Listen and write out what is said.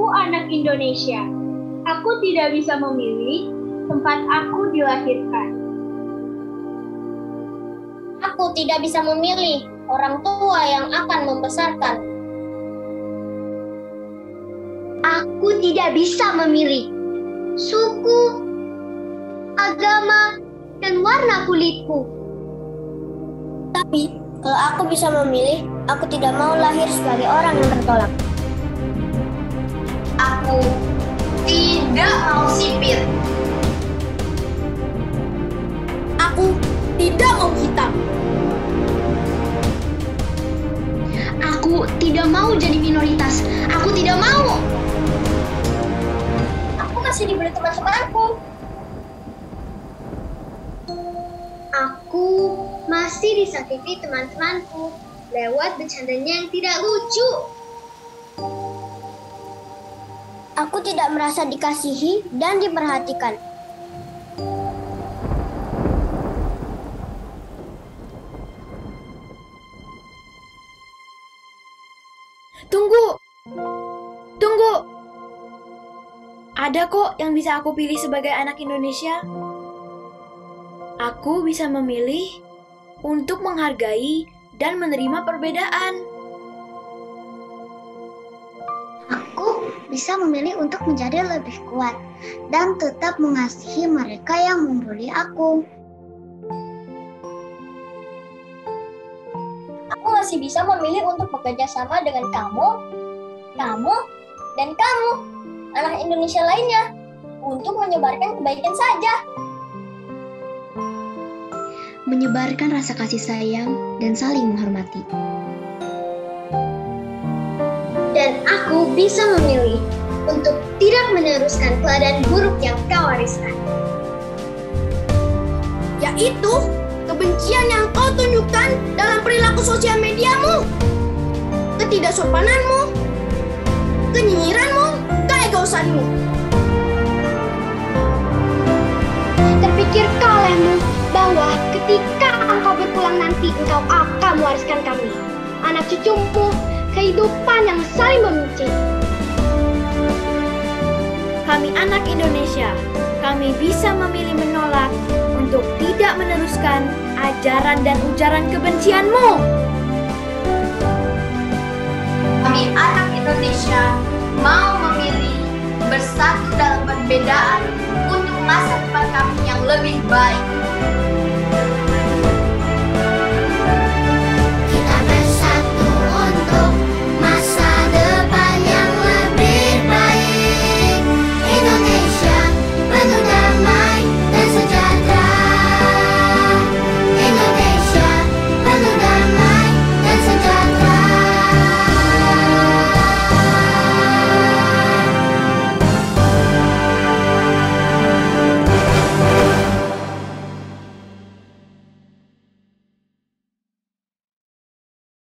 anak Indonesia. Aku tidak bisa memilih tempat aku dilahirkan. Aku tidak bisa memilih orang tua yang akan membesarkan. Aku tidak bisa memilih suku, agama, dan warna kulitku. Tapi, kalau aku bisa memilih, aku tidak mau lahir sebagai orang yang tertolak. Aku tidak mau sipir. Aku tidak mau hitam. Aku tidak mau jadi minoritas. Aku tidak mau. Aku masih diberi teman-temanku. Aku masih disakiti teman-temanku lewat bercandanya yang tidak lucu. Aku tidak merasa dikasihi dan diperhatikan. Tunggu. Ada kok yang bisa aku pilih sebagai anak Indonesia. Aku bisa memilih untuk menghargai dan menerima perbedaan. Aku bisa memilih untuk menjadi lebih kuat dan tetap mengasihi mereka yang membuli aku. Aku masih bisa memilih untuk bekerja sama dengan kamu, dan kamu, anak Indonesia lainnya, untuk menyebarkan kebaikan saja. Menyebarkan rasa kasih sayang dan saling menghormati. Dan aku bisa memilih untuk tidak meneruskan keadaan buruk yang kau wariskan. Yaitu kebencian yang kau tunjukkan dalam perilaku sosial mediamu, ketidaksopananmu, kenyinyiranmu, keegoisanmu. Terpikirkah olehmu bahwa ketika engkau berpulang nanti engkau akan mewariskan kami, anak cucumu, kehidupan yang saling membenci. Kami anak Indonesia, kami bisa memilih menolak untuk tidak meneruskan ajaran dan ujaran kebencianmu. Kami anak Indonesia mau memilih bersatu dalam perbedaan untuk masa depan kami yang lebih baik.